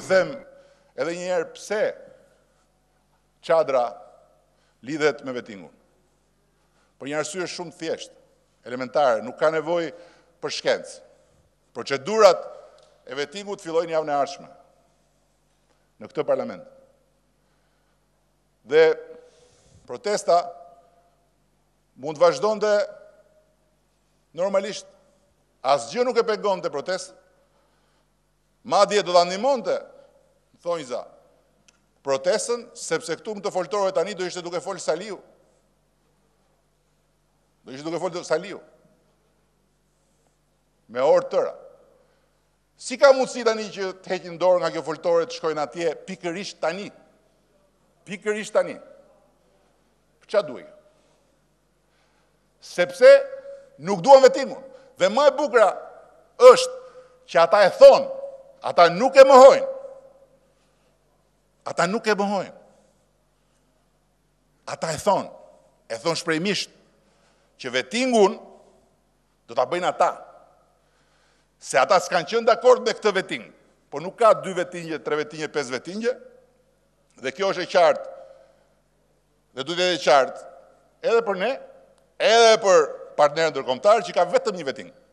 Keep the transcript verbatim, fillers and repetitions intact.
them edhe njëherë pse Çadra lidhet me vetingun. Për një arsye shumë thjeshtë, elementare, nuk ka nevojë për shkencë. Procedurat e vetingut fillojnë javën e ardhshme në këtë parlament. Dhe protesta mund të vazhdonte normalisht. Asgjë nuk e pengonte protestën. Madje do ta ndihmonte thonjza protestën, sepse këtu më të foltorëve tani do ishte duke folë Saliu. Do ishte duke folë Saliu. Me orë tëra. Si ka mundësi tani që të heqin dorë nga kjo foltore të shkojnë atje pikërisht tani? Pikërisht tani. Për çfarë duhet? Sepse nuk duan vetingun. Dhe më e bukura është që ata e thonë, ata nuk e mohojnë. Ata nuk e mohojnë. Ata e thonë, e thonë shprehmisht, që vetingun do ta bëjnë ata. Se ata s'kan qenë dakord me këtë veting, po nuk ka dy vetingje, tre vetingje, pesë vetingje, dhe kjo është e qartë, dhe duhet edhe qartë, edhe për ne, edhe për partnerët ndërkombëtar që ka vetëm një veting.